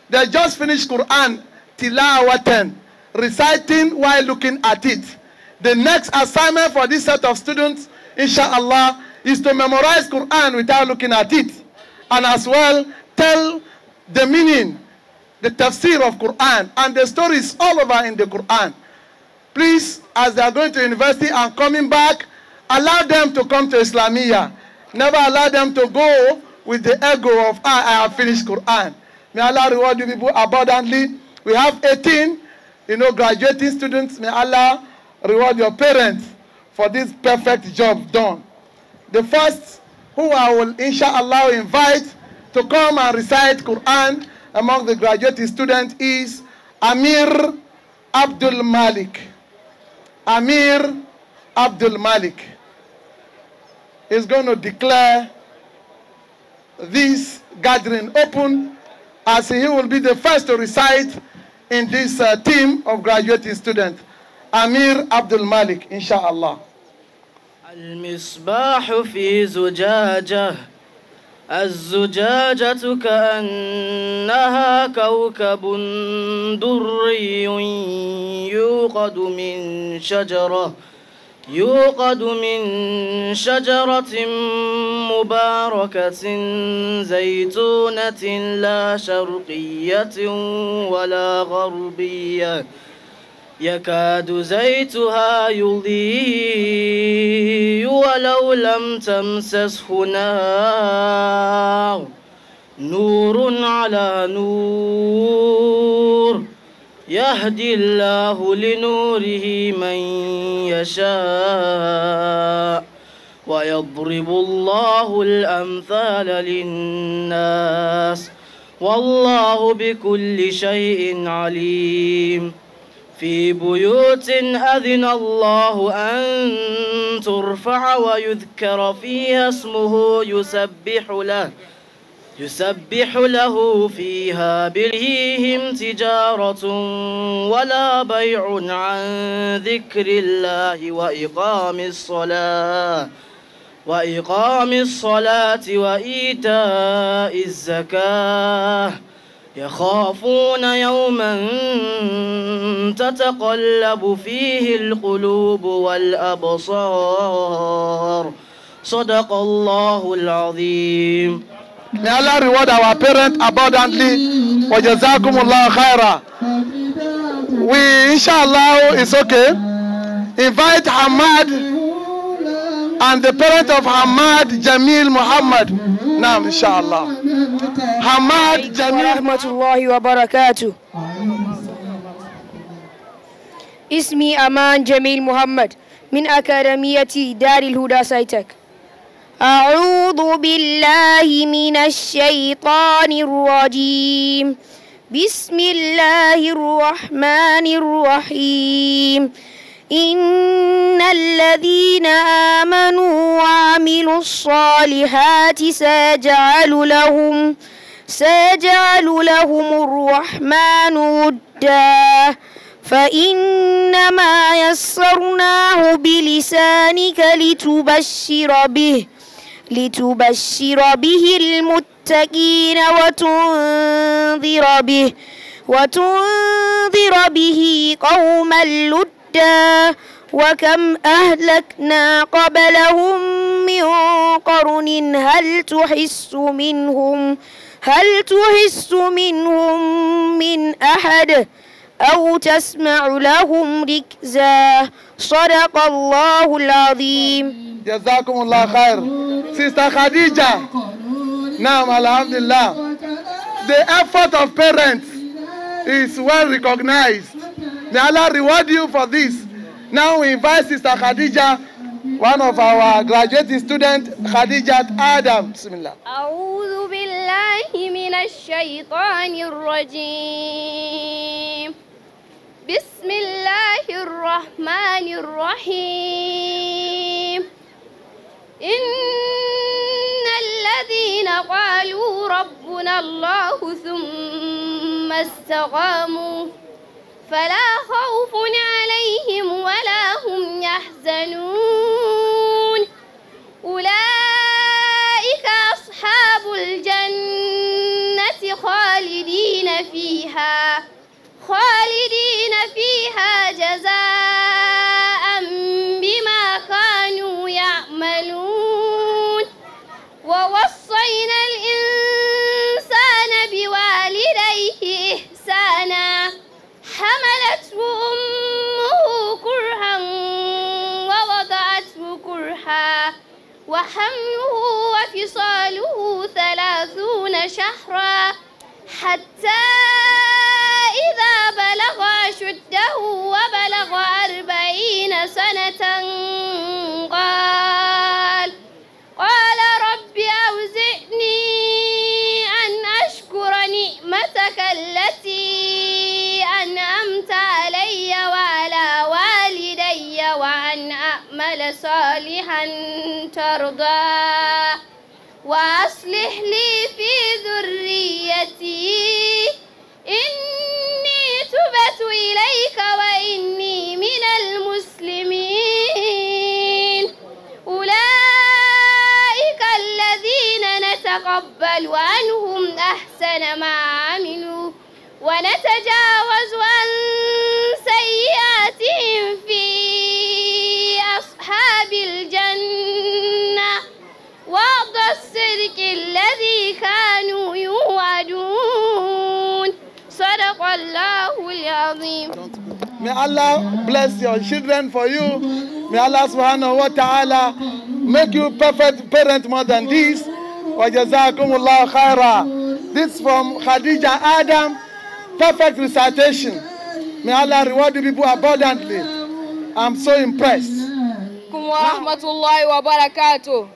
They just finished Quran tilawatan, reciting while looking at it. The next assignment for this set of students, inshallah, is to memorize Quran without looking at it. And as well, tell the meaning, the tafsir of Quran, and the stories all over in the Quran. Please, as they are going to university and coming back, allow them to come to Islamiyah. Never allow them to go with the ego of, I have finished Quran. May Allah reward you people abundantly. We have 18, graduating students. May Allah reward your parents for this perfect job done. The first who I will, inshallah, invite to come and recite Quran among the graduating students is Amir Abdul Malik. Amir Abdul Malik is going to declare this gathering open, as he will be the first to recite in this team of graduating students. Amir Abdul Malik, inshallah. المصباح في زجاجة الزجاجة كأنها كوكب دري يوقد من شجرة مباركة زيتونة لا شرقية ولا غربية يكاد زيتها يضيء ولو لم تمسسه نار نور على نور يهدي الله لنوره من يشاء ويضرب الله الأمثال للناس والله بكل شيء عليم. في بيوت أذن الله أن ترفع ويذكر فيها اسمه يسبح له فيها بالهيهم تجارة ولا بيع عن ذكر الله وإقام الصلاة وإيتاء الزكاة يخافون يوما تتقلب فيه القلوب والأبصار صدق الله العظيم. May Allah reward our parents abundantly. Wa jazakumullah khaira. We, inshallah, it's okay, invite Hamad and the parent of Hamad Jamil Muhammad. Now, inshallah. Hamad Jamil. Rahmatullahi wa barakatuh. اسمي أمان جميل محمد من أكاديمية دار الهدى سايتك. أعوذ بالله من الشيطان الرجيم. بسم الله الرحمن الرحيم. إن الذين آمنوا وعملوا الصالحات سيجعل لهم الرحمن ودا فإنما يسرناه بلسانك لتبشر به المتقين وتنذر به قوما لدا وكم أهلكنا قبلهم من قرن هل تحس منهم من أحد أو تسمع لهم ركزا صدق الله العظيم. جزاكم الله خير. Sister Khadija. Now, alhamdulillah, the effort of parents is well recognized. May Allah reward you for this. Now we invite Sister Khadija, one of our graduating students, Khadija Adam. Bismillah. أعوذ بالله من الشيطان الرجيم. بسم الله الرحمن الرحيم. إن الذين قالوا ربنا الله ثم استقاموا فلا خوف عليهم ولا هم يحزنون أولئك أصحاب الجنة خالدين فيها خالدين فيها جزاء بما كانوا يعملون ووصينا الإنسان بوالديه إحسانا حملته أمه كرها ووضعته كرها وحمله وفصاله 30 شهرا حتى إذا بلغ أشده وبلغ 40 سنة قال رب أوزعني أن أشكر نعمتك التي أنعمت علي وعلى والدي وأن أعمل صالحا ترضاه وأصلح لي في ذريتي إني تبت إليك وإني من المسلمين أولئك الذين نتقبل عنهم أحسن ما عملوا ونتجاوز عن سيئاتهم في أصحاب الجنة وعد الصدق الذي كانوا يوعدون صدق الله العظيم. May Allah bless your children for you. May Allah subhanahu wa ta'ala make you perfect parent more than this. Wa jazakumullahu khaira. This from Khadija Adam, perfect recitation. May Allah reward you people abundantly. I'm so impressed. Wa rahmatullahi wa barakatuh.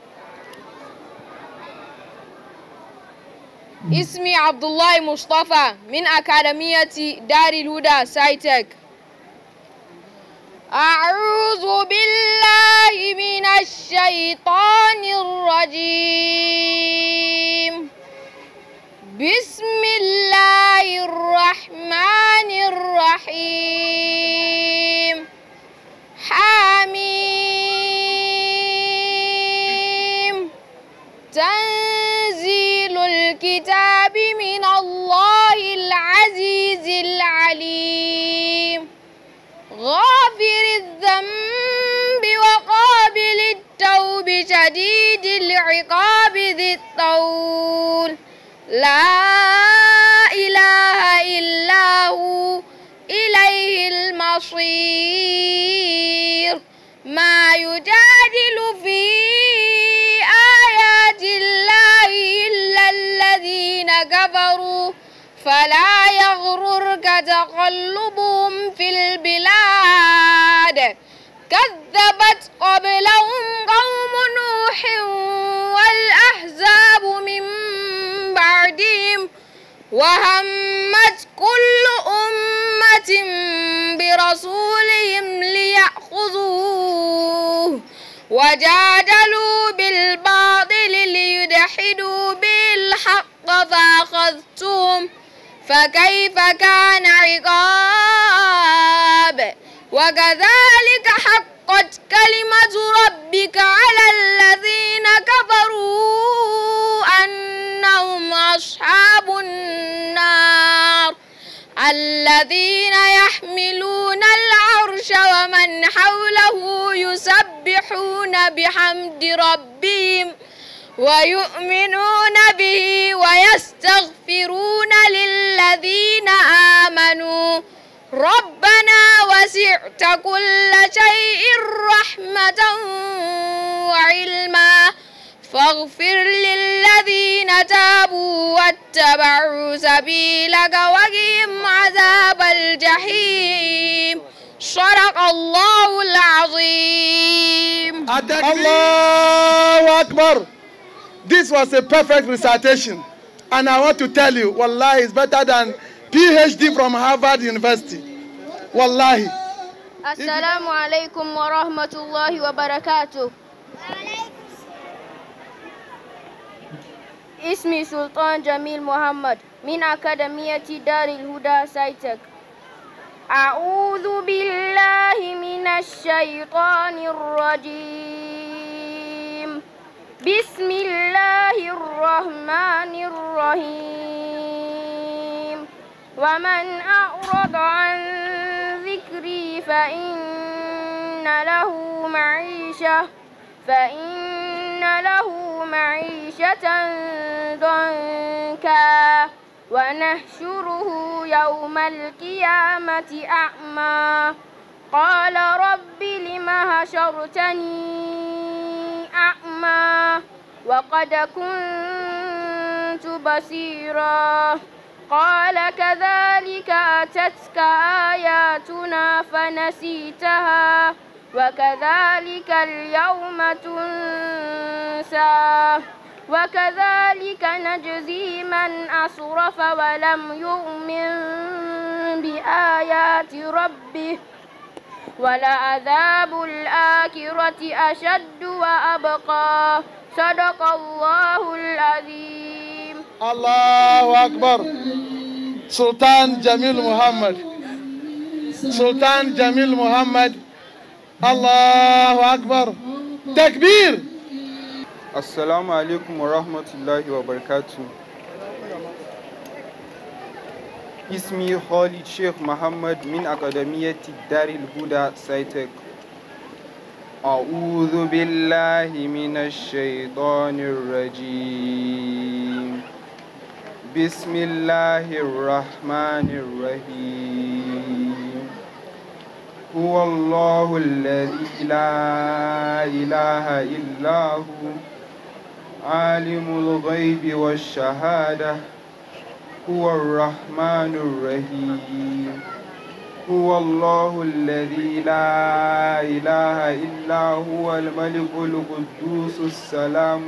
اسمي عبد الله مصطفى من أكاديمية دار الهدى CITEC. أعوذ بالله من الشيطان الرجيم. بسم الله الرحمن الرحيم. حميم. تنزيل الكتاب من الله العزيز العليم. غافر الذنب وقابل التوب شديد العقاب ذي الطول لا إله إلا هو إليه المصير. ما يجادل في آيات الله إلا الذين كفروا فلا يغررك تقلبهم في البلاد. كذبت قبلهم قوم نوح والأحزاب من بعدهم وهمت كل أمة برسولهم ليأخذوه وجادلوا بالباطل ليدحدوا بالحق فأخذتهم فكيف كان عقاب. وكذلك حقت كلمة ربك على الذين كفروا أنهم أصحاب النار الذين يحملون العرش ومن حوله يسبحون بحمد ربهم ويؤمنون به ويستغفرون للذين آمنوا ربنا وسعت كل شيء رحمة وعلما فاغفر للذين تابوا واتبعوا سبيلك وقهم عذاب الجحيم. صدق الله العظيم. Allahu Akbar. This was a perfect recitation. And I want to tell you, wallahi, it's better than PhD from Harvard University. Wallahi. Assalamu alaikum wa rahmatullahi wa barakatuh. اسمي سلطان جميل محمد من أكاديمية دار الهدى CITEC. أعوذ بالله من الشيطان الرجيم. بسم الله الرحمن الرحيم. ومن أعرض عن ذكري فإن له معيشة ضنكا ونحشره يوم القيامة أعمى قال رب لم حشرتني أعمى وقد كنت بصيرا قال كذلك أتتك آياتنا فنسيتها وكذلك اليوم تنسى وكذلك نجزي من أسرف ولم يؤمن بآيات ربه ولعذاب الآخرة أشد وأبقى صدق الله العظيم. الله أكبر. Sultan Jamil Muhammad. Sultan Jamil Muhammad. Allahu Akbar. Takbir. Assalamu alaikum wa rahmatullahi wa barakatuh. اسمي خالد شيخ محمد من أكاديمية دار الهدى CITEC. أعوذ بالله من الشيطان الرجيم. بسم الله الرحمن الرحيم. هو الله الذي لا إله إلا هو عالم الغيب والشهادة هو الرحمن الرحيم. هو الله الذي لا إله إلا هو الملك القدوس السلام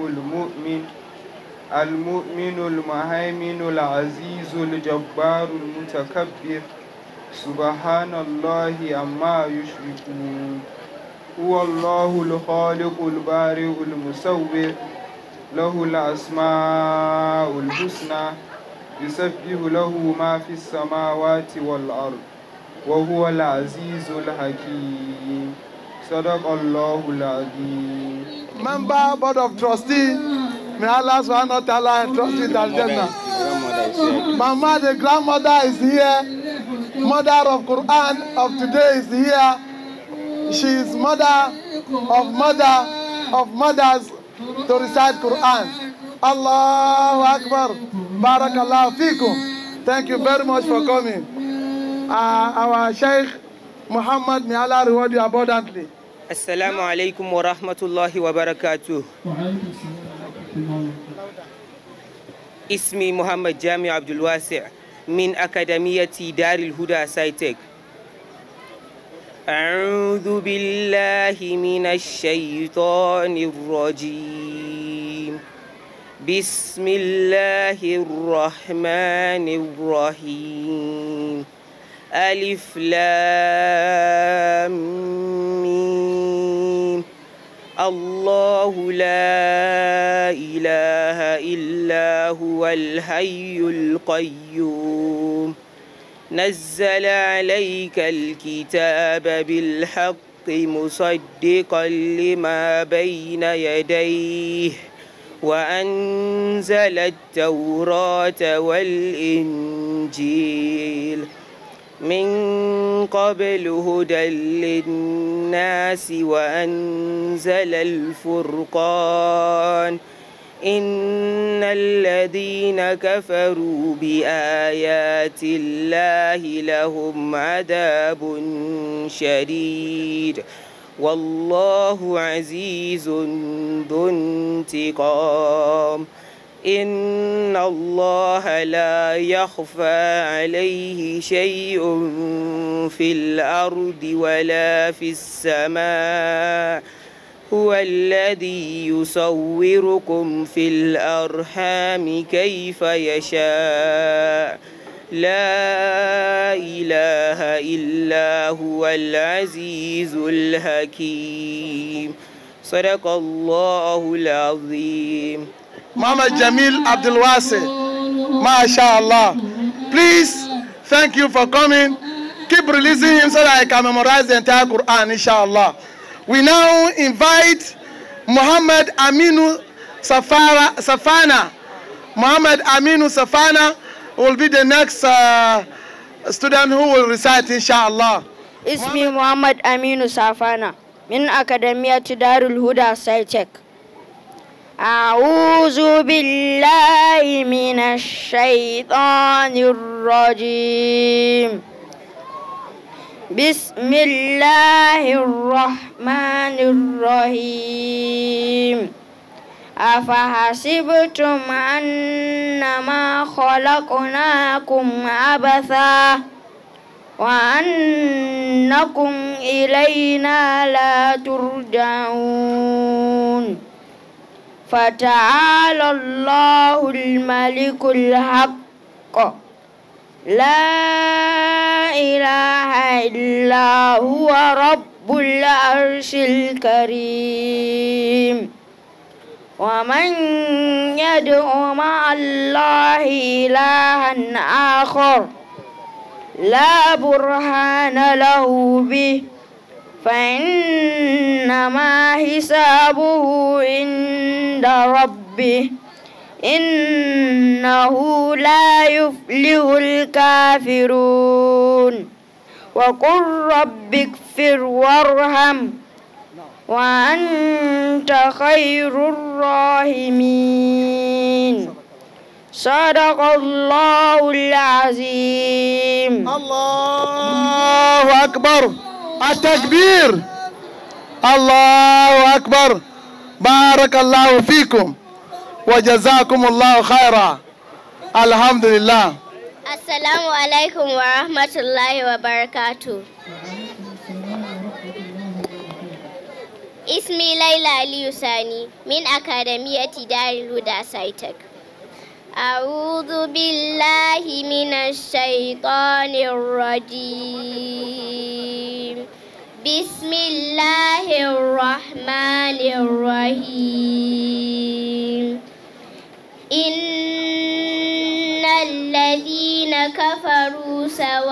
المؤمن المهيمن العزيز الجبار المتكبر سبحان الله عما يشركون. هو الله الخالق البارئ المصور له الأسماء الحسنى يسبح له ما في السماوات والأرض وهو العزيز الحكيم صدق الله العظيم. Member Board of Trustees, may Allah subhanahu wa ta'ala entrust you with Al-Jannah. Mama, the grandmother is here. Mother of Quran of today is here. She is mother of mothers to recite Quran. Allahu Akbar. Barakallahu fikum. Thank you very much for coming. Our Sheikh Muhammad, may Allah reward you abundantly. Assalamu alaikum wa rahmatullahi wa barakatuh. اسمي محمد جامع عبد الواسع من أكاديمية دار الهدى CITEC. أعوذ بالله من الشيطان الرجيم. بسم الله الرحمن الرحيم. ألف لام ميم. الله لا إله إلا هو الحي القيوم نزل عليك الكتاب بالحق مصدقا لما بين يديه وأنزل التوراة والإنجيل من قبل هدى للناس وأنزل الفرقان إن الذين كفروا بآيات الله لهم عذاب شديد والله عزيز ذو انتقام إن الله لا يخفى عليه شيء في الأرض ولا في السماء هو الذي يصوركم في الأرحام كيف يشاء لا إله إلا هو العزيز الحكيم صدق الله العظيم. Muhammad Jamil Abdul Wasi, MashaAllah. Please, thank you for coming. Keep releasing him so that I can memorize the entire Quran, inshallah. We now invite Muhammad Aminu Safana. Muhammad Aminu Safana will be the next student who will recite, inshallah. اسمي محمد أمين سافانا من أكاديمية دار الهدى CITEC. أعوذ بالله من الشيطان الرجيم. بسم الله الرحمن الرحيم. أفحسبتم أنما خلقناكم عبثا وأنكم إلينا لا ترجعون فتعالى الله الملك الحق لا إله إلا هو رب العرش الكريم. ومن يدع مع الله إلها آخر لا برهان له به فإنما حسابه عند ربه إنه لا يفلح الكافرون. وقل رب اغفر وارحم وأنت خير الراحمين. صدق الله العظيم. الله أكبر. التكبير. الله أكبر. بارك الله فيكم وجزاكم الله خيرا. الحمد لله. السلام عليكم ورحمة الله وبركاته. اسمي ليلى اليوساني من أكاديمية دار الهدى CITEC. أعوذ بالله من الشيطان الرجيم. بسم الله الرحمن الرحيم. إن الذين كفروا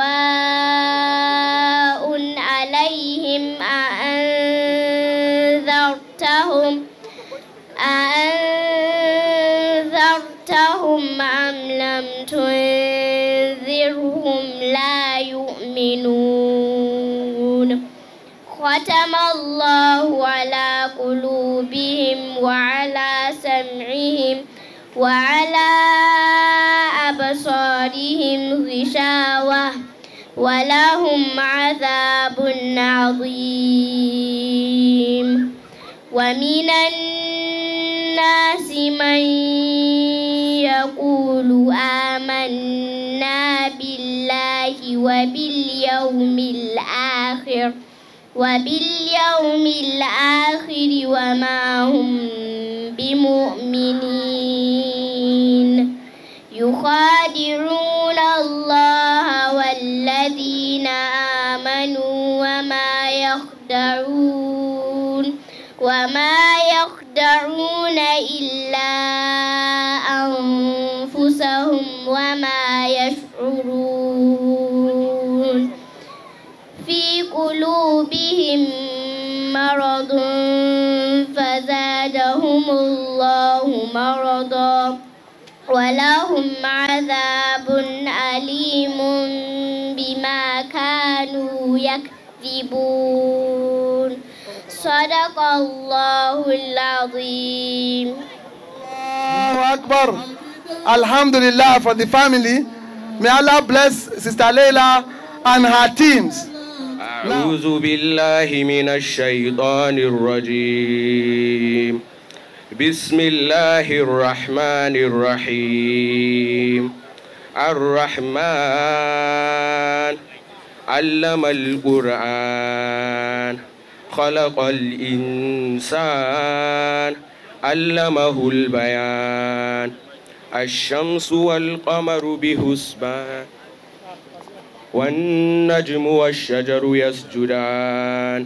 سواء عليهم أأنذرتهم أم لم تنذرهم لا يؤمنون. ختم الله على قلوبهم وعلى سمعهم وعلى أبصارهم غشاوة ولهم عذاب عظيم. ومن الناس من يقول آمنا بالله وباليوم الآخر وما هم بمؤمنين. يخادعون الله والذين آمنوا وما يخدعون إلا أنفسهم وما يشعرون. في قلوبهم مرض فزادهم الله مرضا ولهم عذاب أليم بما كانوا يكذبون. صدق الله العظيم. Allahu Akbar. Alhamdulillah for the family. May Allah bless Sister Leila and her teams. أعوذ بالله من الشيطان الرجيم. بسم الله الرحمن الرحيم. الرحمن علم القرآن خلق الإنسان علمه البيان. الشمس والقمر بحسبان والنجم والشجر يسجدان.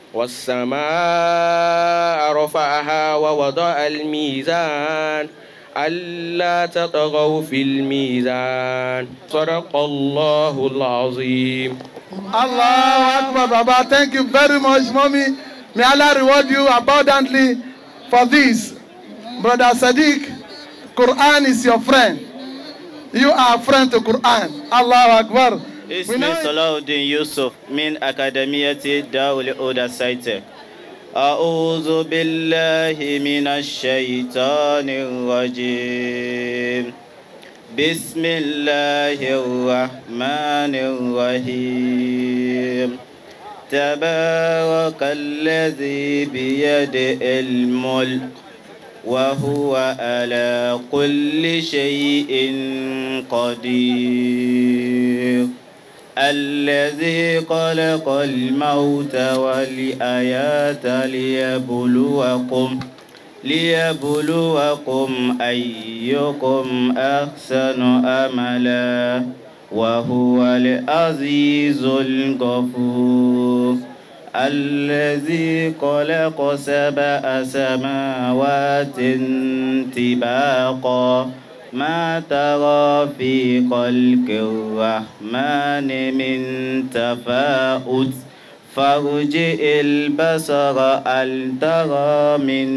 والسماء رفعها ووضع الميزان ألا تطغوا في الميزان. صدق الله العظيم. Allahu Akbar, Baba. Thank you very much, Mommy. May Allah reward you abundantly for this. Brother Sadiq, Quran is your friend. You are a friend to Quran. Allahu Akbar. اسمي صلاح الدين يوسف من أكاديمية دار الهدى CITEC. أعوذ بالله من الشيطان الرجيم. بسم الله الرحمن الرحيم. تبارك الذي بيده الملك وهو على كل شيء قدير. الذي خلق الموت والحياة ليبلوكم أيكم أحسن عملا وهو العزيز الغفور. الذي خلق 7 سماوات طباقا ما ترى في خلق الرحمن من تفاؤت فارجع البصر هل ترى من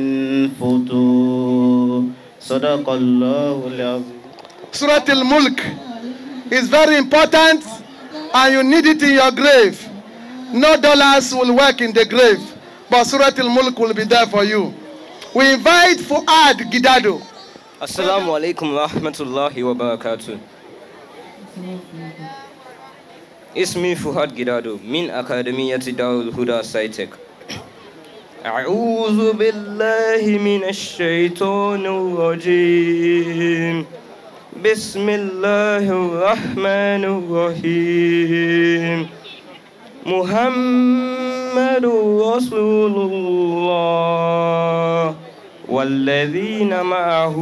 فطور. صدق الله العظيم. Surah Al-Mulk is very important and you need it in your grave. No dollars will work in the grave, but Surah Al-Mulk will be there for you. We invite Fuad Gidado. Assalamu alaikum wa rahmatullahi wa barakatuh. اسمي فهد جدادو من أكاديمية دار الهدى CITEC. أعوذ بالله من الشيطان الرجيم. بسم الله الرحمن الرحيم. محمد رسول الله والذين معه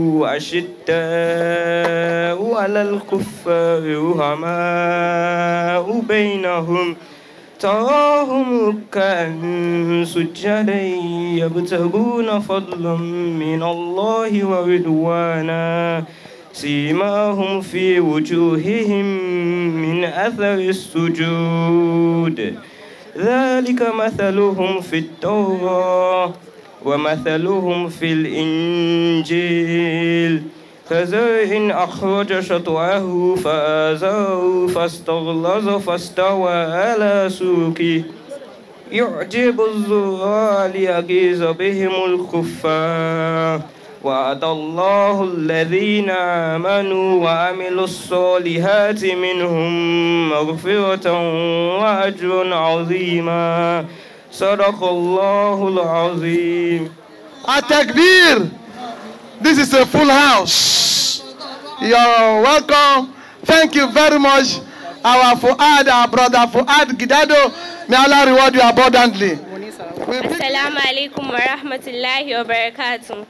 أشداء على الكفار رحماء بينهم تراهم ركعا سجدا يبتغون فضلا من الله ورضوانا سيماهم في وجوههم من أثر السجود ذلك مثلهم في التوراة ومثلهم في الإنجيل كزرع أخرج شطأه فآزره فاستغلظ فاستوى على سوقه يعجب الزراع ليغيظ بهم الكفار. وعد الله الذين آمنوا وعملوا الصالحات منهم مغفرة وأجر عظيما. صدق الله العظيم. At-Takbir. This is a full house. You're welcome. Thank you very much. Our Fuad, our brother Fuad Gidado. May Allah reward you abundantly. Assalamu alaikum wa rahmatullahi wa barakatuh.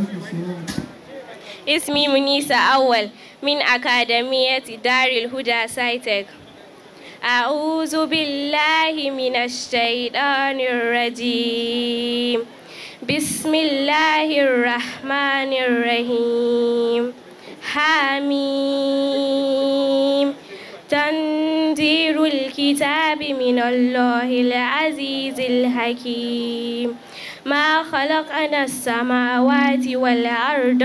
اسمي منيسة أول من أكاديمية دار الهدى CITEC. أعوذ بالله من الشيطان الرجيم. بسم الله الرحمن الرحيم. حميم تنزيل الكتاب من الله العزيز الحكيم. ما خلقنا السماوات والأرض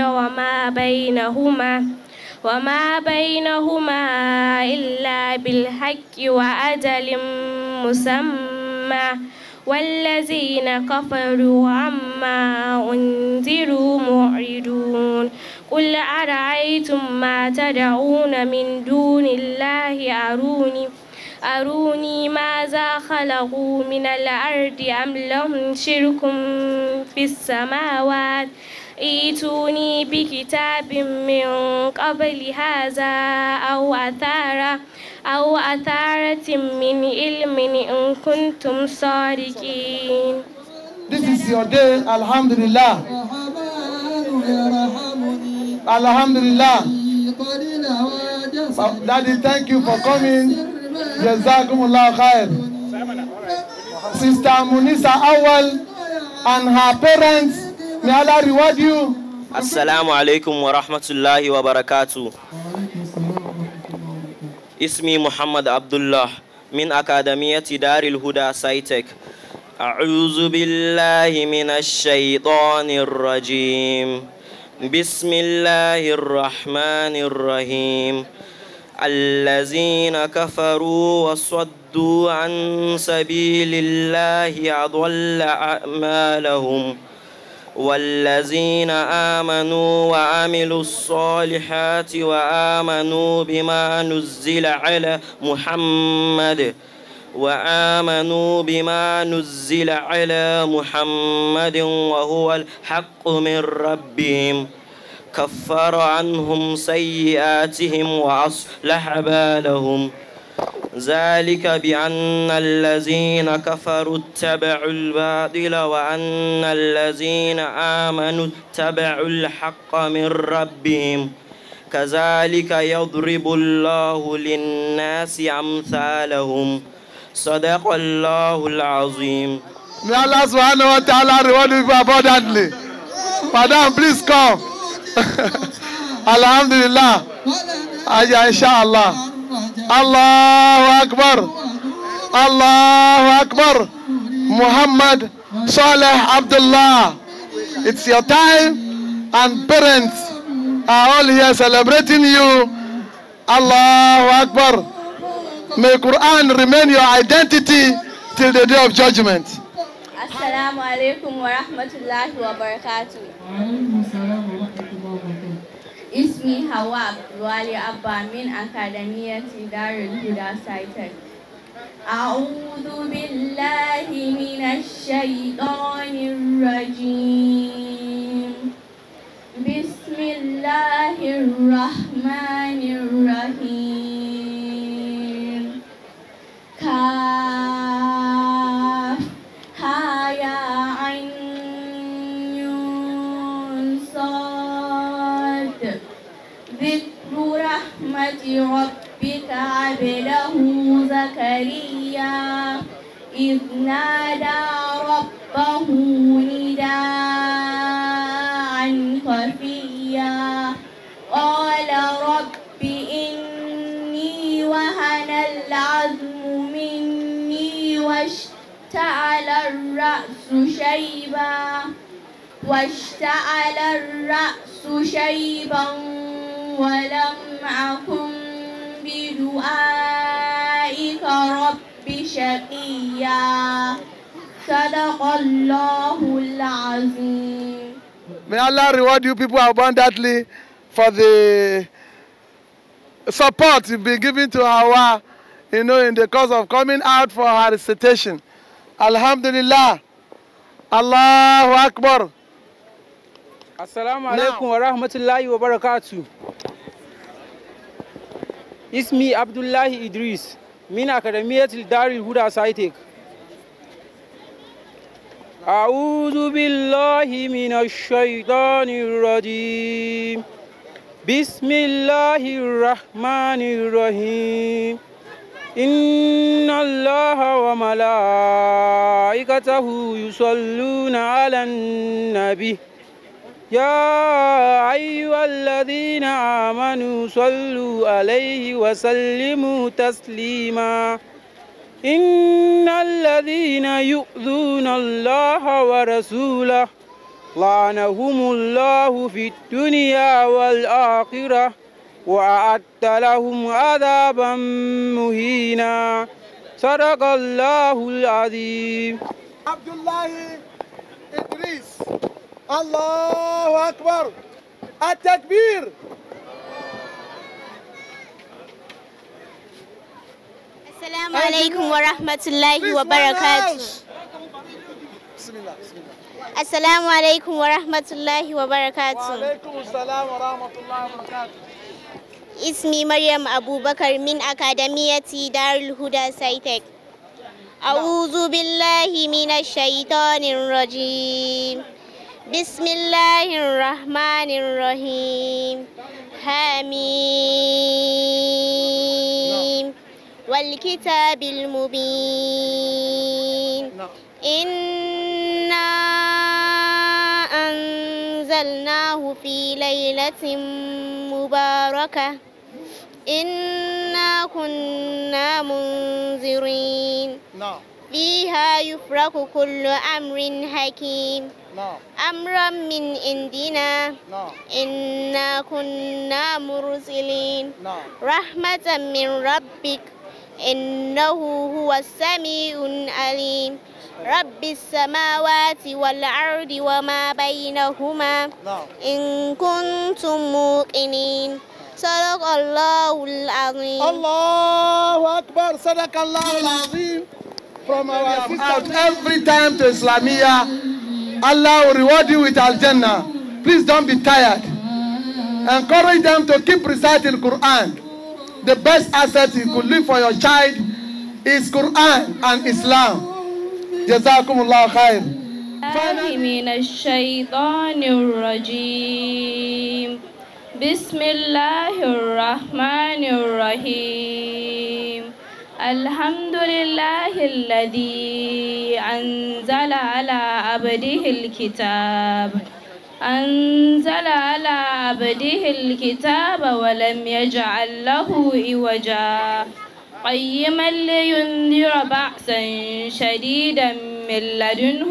وما بينهما إلا بالحق وأجل مسمى والذين كفروا عما أنذروا معرضون. قل أرأيتم ما تدعون من دون الله أروني ماذا خلقوا من الأرض أم لهم شرك في السماوات ائتوني بكتاب من قبل هذا أو أثارة من علم إن كنتم صادقين. This is your day, Alhamdulillah. Alhamdulillah. Daddy, thank you for coming. Jazakumullah khair. Sister Munisa Awal and her parents, may Allah reward you. Assalamu alaikum wa rahmatullahi wa barakatuh. اسمي محمد عبد الله من أكاديمية دار الهدى CITEC. أعوذ بالله من الشيطان الرجيم. بسم الله الرحمن الرحيم الذين كفروا وصدوا عن سبيل الله أضل أعمالهم والذين آمنوا وعملوا الصالحات وآمنوا بما نزل على محمد وهو الحق من ربهم كفر عنهم سيئاتهم وأصلح بالهم ذلك بأن الذين كفروا اتبعوا الباطل وأن الذين آمنوا اتبعوا الحق من ربهم كذلك يضرب الله للناس أمثالهم صدق الله العظيم. May Allah subhanahu wa ta'ala reward you abundantly. Madam, please come. Alhamdulillah. Inshallah. Allahu Akbar. Allahu Akbar. Muhammad Saleh Abdullah. It's your time, and parents are all here celebrating you. Allahu Akbar. May Quran remain your identity till the day of judgment. Assalamu alaikum wa rahmatullahi wa barakatuh. Ismi Hawa Wali Abba min Akademiyati Darul Huda CITEC. A'udhu billahi minash shaytanir rajim. Bismillahir rahmanir rahim. Kaf ha ya ain yun sad. Dhikru rahmati rabbika abdahu Zakariya idh nada rabbahu nidaan khafiya qala rabbi inni wahana al-'azmu minni washta'ala ar-ra'su shayban walam akun bidu'aika rabbi shaqiya Sadaqallahul azim. May Allah reward you people abundantly for the support you've been giving to Hawa, in the cause of coming out for her recitation. Alhamdulillah. Allahu Akbar. Assalamu alaikum wa rahmatullahi wa barakatuh. Ismi Abdullah Idris min Akademiyatil Darul Huda CITEC. أعوذ بالله من الشيطان الرجيم بسم الله الرحمن الرحيم إن الله وملائكته يصلون على النبي يا أيها الذين آمنوا صلوا عليه وسلموا تسليما إن الذين يؤذون الله ورسوله لعنهم الله في الدنيا والآخرة وأعد لهم عذابا مهينا صدق الله العظيم. عبد الله إدريس. الله أكبر. التكبير. السلام عليكم ورحمة الله وبركاته. السلام عليكم ورحمة الله وبركاته. وعليكم السلام ورحمة الله وبركاته. اسمي مريم أبو بكر من أكاديمية دار الهدى CITEC. أعوذ بالله من الشيطان الرجيم. بسم الله الرحمن الرحيم. حميم والكتاب المبين إنا أنزلناه في ليلة مباركة إنا كنا منذرين فيها يفرق كل أمر حكيم أمرا من عندنا إنا كنا مرسلين رحمة من ربك إنه هو السميع العليم رب السماوات والأرض وما بينهما إن كنتم موقنين صدق الله العظيم. الله أكبر. صدق الله العظيم. From our out every time to Islamia, Allah will reward you with Al-Jannah. Please don't be tired. Encourage them to keep reciting Quran. The best asset you could leave for your child is Quran and Islam. Jazakumullah khair. من الشيطان الرجيم بسم الله الرحمن الرحيم الحمد لله الذي أنزل على عبده الكتاب ولم يجعل له عوجا قيما لينذر بأسا شديدا من لدنه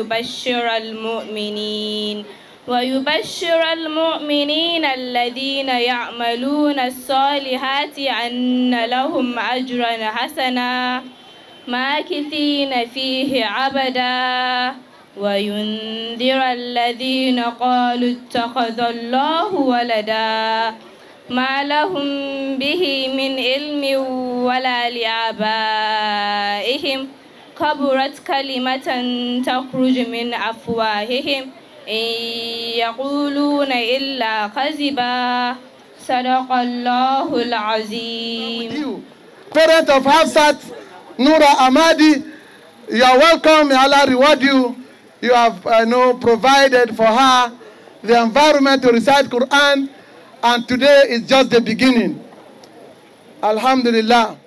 ويبشر المؤمنين الذين يعملون الصالحات أن لهم أجرا حسنا ماكثين فيه عبدا وينذر الذين قالوا اتخذ الله ولدا ما لهم به من علم ولا لآبائهم كبرت كلمة تخرج من أفواههم إن يقولون إلا كذبا صدق الله العظيم. Parent of Hafsat Nura Amadi, you are welcome. May Allah reward you. You have provided for her the environment to recite Quran, and today is just the beginning. Alhamdulillah.